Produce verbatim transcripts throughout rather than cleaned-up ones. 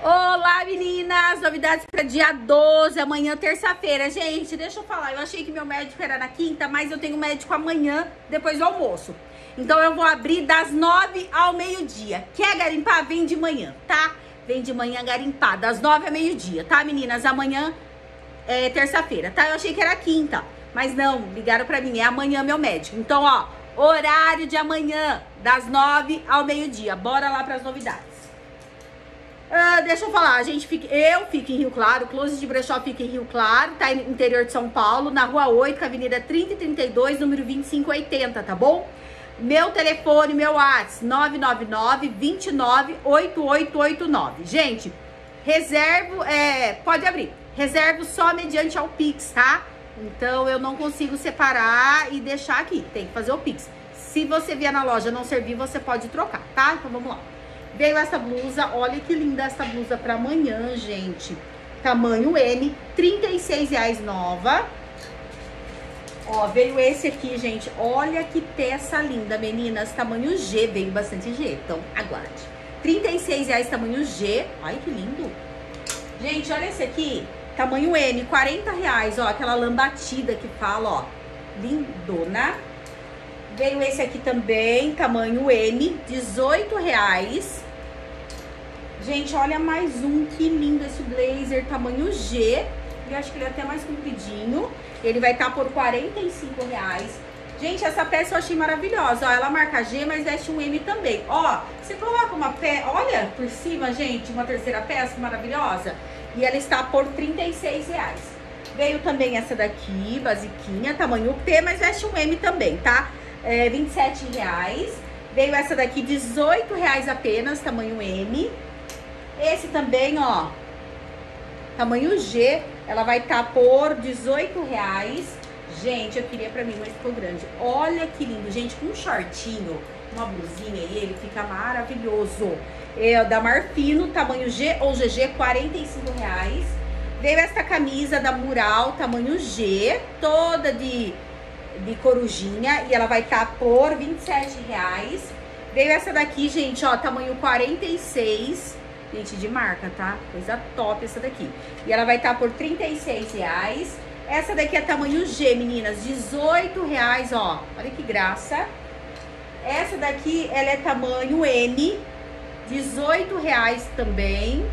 Olá, meninas! Novidades para dia doze, amanhã, terça-feira. Gente, deixa eu falar, eu achei que meu médico era na quinta, mas eu tenho médico amanhã, depois do almoço. Então eu vou abrir das nove ao meio-dia. Quer garimpar? Vem de manhã, tá? Vem de manhã garimpar, das nove ao meio-dia, tá, meninas? Amanhã é terça-feira, tá? Eu achei que era quinta, mas não, ligaram pra mim, é amanhã meu médico. Então, ó, horário de amanhã, das nove ao meio-dia. Bora lá pras novidades. Uh, deixa eu falar, a gente fica, eu fico em Rio Claro, o Closet de Brechó fica em Rio Claro, tá no interior de São Paulo, na rua oito, avenida trinta e trinta e dois, número vinte e cinco oitenta, tá bom? Meu telefone, meu WhatsApp, nove nove nove, dois nove, oito oito oito nove. Gente, reservo, é, pode abrir, reservo só mediante ao Pix, tá? Então eu não consigo separar e deixar aqui, tem que fazer o Pix. Se você vier na loja não servir, você pode trocar, tá? Então vamos lá. Veio essa blusa, olha que linda essa blusa pra amanhã, gente. Tamanho M, trinta e seis reais nova. Ó, veio esse aqui, gente. Olha que peça linda, meninas. Tamanho G, veio bastante G, então aguarde. trinta e seis reais tamanho G. Ai, que lindo. Gente, olha esse aqui. Tamanho M, quarenta reais, ó. Aquela lã batida que fala, ó. Lindona. Veio esse aqui também, tamanho M, dezoito reais. Gente, olha mais um, que lindo esse blazer, tamanho G. Eu acho que ele é até mais compridinho. Ele vai estar por quarenta e cinco reais. Gente, essa peça eu achei maravilhosa. Ó, ela marca G, mas veste um M também. Ó, você coloca uma peça, olha por cima, gente, uma terceira peça maravilhosa. E ela está por trinta e seis reais. Veio também essa daqui, basiquinha, tamanho P, mas veste um M também, tá? É, vinte e sete reais. Veio essa daqui, dezoito reais apenas, tamanho M. Esse também, ó, tamanho G, ela vai estar tá por dezoito reais. Gente, eu queria pra mim, mas ficou grande. Olha que lindo, gente, com um shortinho, uma blusinha aí, ele fica maravilhoso. É da Marfino, tamanho G ou G G, quarenta e cinco reais. Veio essa camisa da Mural, tamanho G, toda de... de corujinha, e ela vai estar tá por vinte e sete reais. Veio essa daqui, gente, ó, tamanho quarenta e seis, gente, de marca, tá? Coisa top essa daqui. E ela vai estar tá por trinta e seis reais. Essa daqui é tamanho G, meninas, dezoito reais, ó. Olha que graça. Essa daqui, ela é tamanho M, dezoito reais também.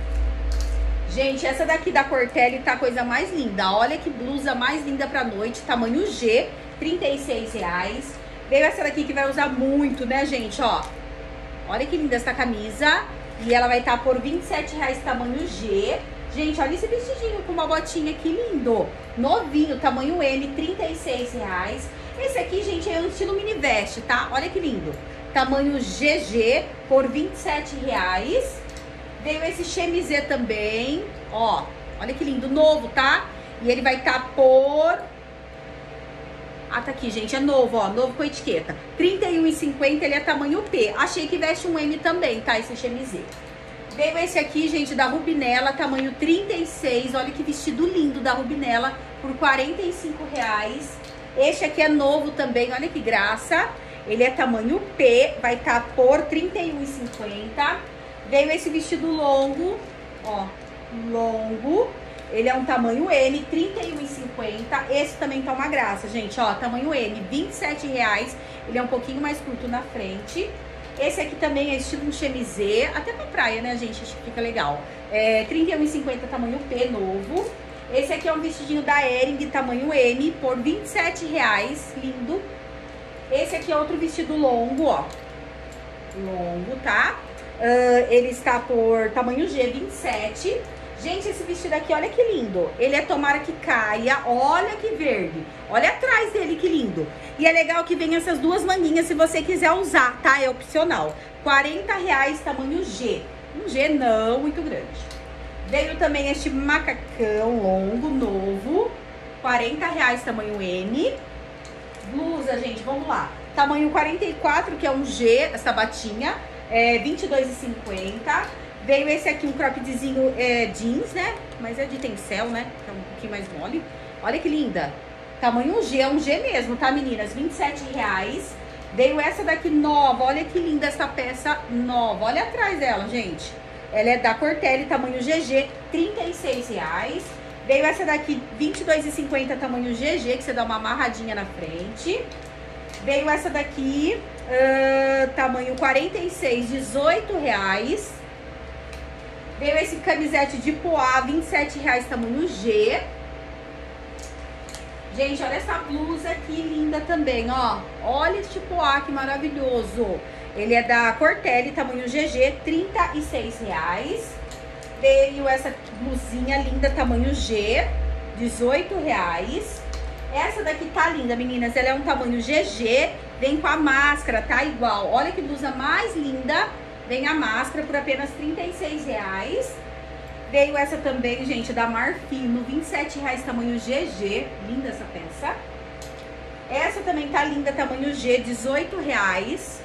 Gente, essa daqui da Cortelli tá a coisa mais linda. Olha que blusa mais linda pra noite. Tamanho G, trinta e seis reais. Veio essa daqui que vai usar muito, né, gente? Ó, olha que linda essa camisa. E ela vai estar tá por vinte e sete reais, tamanho G. Gente, olha esse vestidinho com uma botinha, que lindo. Novinho, tamanho M, trinta e seis reais. Esse aqui, gente, é o estilo mini veste, tá? Olha que lindo. Tamanho G G, por vinte e sete reais. Veio esse chemisê também, ó, olha que lindo, novo, tá? E ele vai estar tá por... Ah, tá aqui, gente, é novo, ó, novo com etiqueta. trinta e um reais e cinquenta centavos, ele é tamanho P. Achei que veste um M também, tá, esse chemisê. Veio esse aqui, gente, da Rubinella, tamanho trinta e seis, olha que vestido lindo da Rubinella, por quarenta e cinco reais. Este aqui é novo também, olha que graça. Ele é tamanho P, vai estar tá por trinta e um reais e cinquenta centavos. Veio esse vestido longo, ó, longo, ele é um tamanho M, trinta e um reais e cinquenta centavos. Esse também tá uma graça, gente, ó, tamanho M, vinte e sete reais. Ele é um pouquinho mais curto na frente. Esse aqui também é estilo um chemisê, até pra praia, né, gente, acho que fica legal. É, trinta e um reais e cinquenta centavos, tamanho P, novo. Esse aqui é um vestidinho da Hering, tamanho M, por vinte e sete reais, lindo. Esse aqui é outro vestido longo, ó, longo, tá? Uh, ele está por tamanho G, vinte e sete. Gente, esse vestido aqui, olha que lindo. Ele é tomara que caia, olha que verde. Olha atrás dele, que lindo. E é legal que vem essas duas manguinhas se você quiser usar, tá? É opcional. quarenta reais, tamanho G. Um G não muito grande. Veio também este macacão longo, novo. quarenta reais, tamanho M. Blusa, gente, vamos lá. Tamanho quarenta e quatro, que é um G, essa batinha. É vinte e dois reais e cinquenta centavos. Veio esse aqui, um croppedzinho é, jeans, né? Mas é de tencel, né? Que é um pouquinho mais mole. Olha que linda. Tamanho G, é um G mesmo, tá, meninas? vinte e sete reais. Veio essa daqui nova. Olha que linda essa peça nova. Olha atrás dela, gente. Ela é da Cortelli, tamanho G G, trinta e seis reais. Veio essa daqui, vinte e dois reais e cinquenta centavos, tamanho G G, que você dá uma amarradinha na frente. Veio essa daqui, uh, tamanho quarenta e seis, dezoito reais. Veio esse camisete de poá, vinte e sete reais, tamanho G. Gente, olha essa blusa aqui, linda também, ó. Olha este poá, que maravilhoso. Ele é da Cortelli, tamanho G G, trinta e seis reais. Veio essa blusinha linda, tamanho G, dezoito reais. Essa daqui tá linda, meninas. Ela é um tamanho G G, vem com a máscara, tá igual. Olha que blusa mais linda. Vem a máscara por apenas trinta e seis reais. Veio essa também, gente, da Marfino, vinte e sete reais, tamanho G G. Linda essa peça. Essa também tá linda, tamanho G, dezoito reais.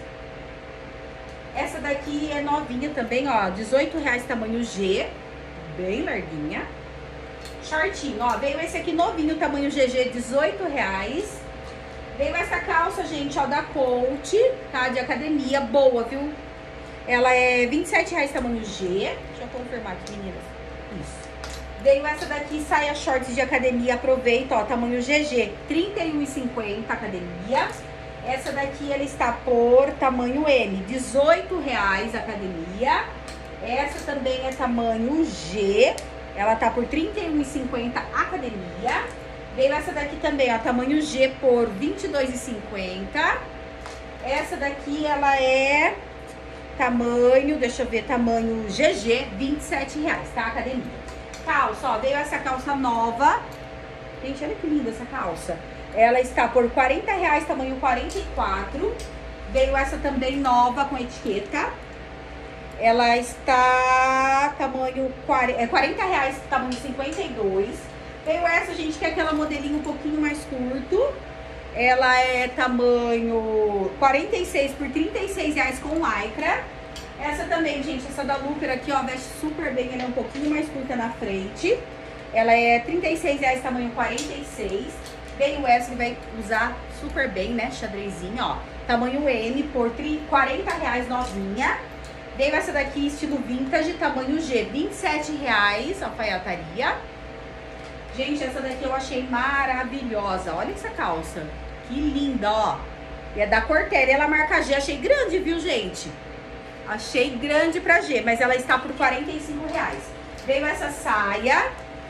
Essa daqui é novinha também, ó, dezoito reais, tamanho G, bem larguinha. Shortinho, ó, veio esse aqui novinho, tamanho G G, dezoito reais. Veio essa calça, gente, ó, da Coach, tá, de academia, boa, viu? Ela é vinte e sete reais, tamanho G. Deixa eu confirmar aqui, meninas. Isso. Veio essa daqui, saia shorts de academia, aproveita, ó, tamanho G G, trinta e um reais e cinquenta centavos, academia. Essa daqui, ela está por tamanho M, dezoito reais, academia. Essa também é tamanho G, ela tá por trinta e um reais e cinquenta centavos, academia. Veio essa daqui também, ó, tamanho G por vinte e dois reais e cinquenta centavos. Essa daqui, ela é tamanho, deixa eu ver, tamanho G G, vinte e sete reais, tá, academia. Calça, ó, veio essa calça nova. Gente, olha que linda essa calça. Ela está por quarenta reais, tamanho quarenta e quatro. Veio essa também nova com etiqueta. Ela está tamanho quarenta reais, tamanho cinquenta e dois. Veio essa, gente, que é aquela modelinho um pouquinho mais curto. Ela é tamanho quarenta e seis por trinta e seis reais com lycra. Essa também, gente, essa da Looper aqui, ó, veste super bem. Ela é um pouquinho mais curta na frente. Ela é trinta e seis reais, tamanho quarenta e seis. Veio essa que vai usar super bem, né? Xadrezinho, ó. Tamanho M por quarenta reais, novinha. Veio essa daqui, estilo vintage, tamanho G, vinte e sete reais, alfaiataria. Gente, essa daqui eu achei maravilhosa. Olha essa calça. Que linda, ó. E é da Cortelli, ela marca G. Achei grande, viu, gente? Achei grande pra G, mas ela está por quarenta e cinco reais. Veio essa saia.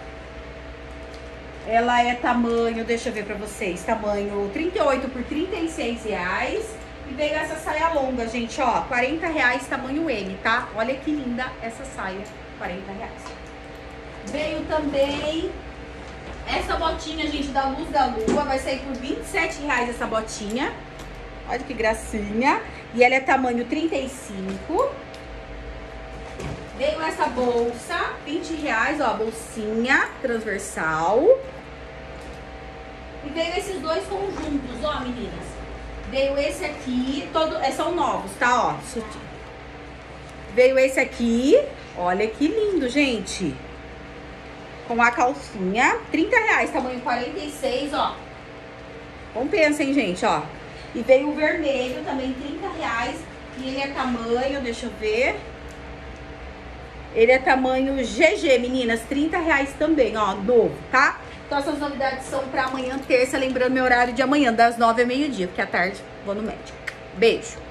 Ela é tamanho, deixa eu ver pra vocês, tamanho trinta e oito por trinta e seis reais. E veio essa saia longa, gente, ó, quarenta reais, tamanho M, tá? Olha que linda essa saia, quarenta reais. Veio também essa botinha, gente, da Luz da Lua, vai sair por vinte e sete reais essa botinha. Olha que gracinha. E ela é tamanho trinta e cinco. Veio essa bolsa, vinte reais, ó, bolsinha transversal. E veio esses dois conjuntos, ó, meninas. Veio esse aqui, todo, é, são novos, tá, ó. Veio esse aqui, olha que lindo, gente. Com a calcinha, trinta reais, tamanho quarenta e seis, ó. Compensa, hein, gente, ó. E veio o vermelho também, trinta reais. E ele é tamanho, deixa eu ver. Ele é tamanho G G, meninas, trinta reais também, ó, novo, tá? Então essas novidades são pra amanhã, terça, lembrando meu horário de amanhã, das nove ao meio-dia, porque à tarde vou no médico. Beijo!